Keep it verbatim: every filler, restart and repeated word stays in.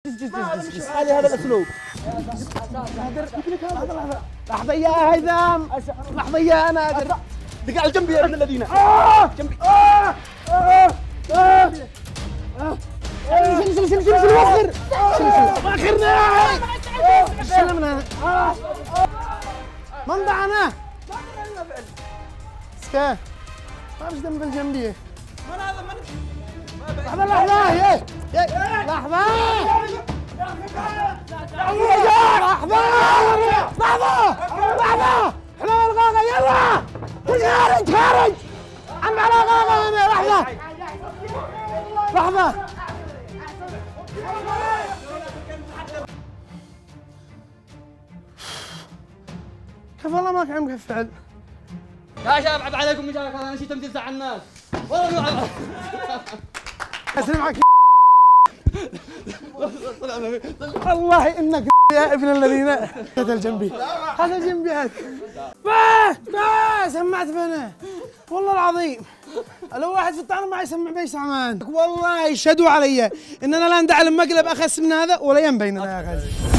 هذا هذا الاسلوب. لحظه يا هيثم، لحظه يا نادر، دق على جنبي يا ابن الذين. جنبي. شيل شيل شيل شيل وخر، شيل شيل وخرنا. سلمنا. من ضعنا؟ سكان. ما فيش دم بالجنبيه. من هذا من؟ لحظة لحظة يا لحظة لحظة لحظة لحظة احنا الغاغة يلا خارج خارج عم على غاغة انا لحظة لحظة كيف والله ما كان مكفل يا شباب عيب عليكم مشاركة انا نسيت تمثيل ساعة الناس والله اسلم معك والله انك يا ابن الذين هذا الجنبي هذا الجنبي هذا با با سمعت بنا والله العظيم لو واحد في الطعن ما يسمع بيش عمان والله يشهدوا علي اننا لا ندعم مقلب اخس من هذا ولا ينبيننا يا غازي.